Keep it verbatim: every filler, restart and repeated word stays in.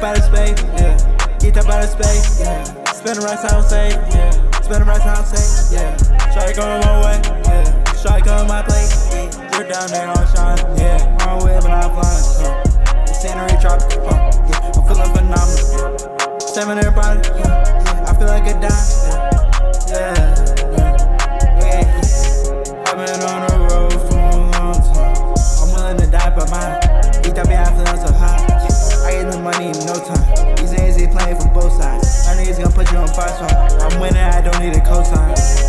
by the space, yeah. Get up by the space, yeah. Spend the rest I don't say, yeah. Spend the rest I don't say, yeah. Try to go my way, yeah. Try to go my place, yeah. Drip down there on shine, yeah. On the web and I'm flying, yeah. The scenery tropical, uh, yeah. I'm feeling phenomenal, yeah. Seven everybody, yeah. Yeah. I feel like a dime, yeah. Yeah, yeah. Yeah. I've been on the road for a long time. I'm willing to die by mine. Eat that behind feeling so high. Yeah. I get the money in no time. These niggas they playing from both sides. My niggas gonna put you on five song. I'm winning, I don't need a cosign.